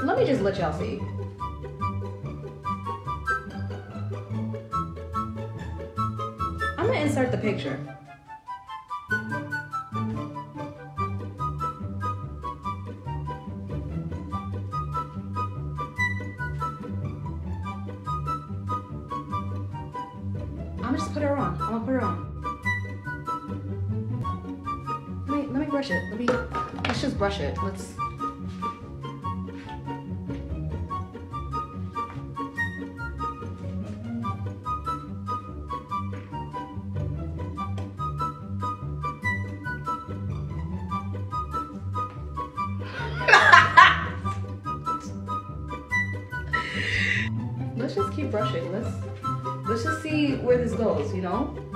let me just let y'all see. I'm gonna insert the picture. I'm just put her on. I'm gonna put her on. Let me brush it. Let's just brush it. Let's. Let's just keep brushing. Let's just see where this goes, you know?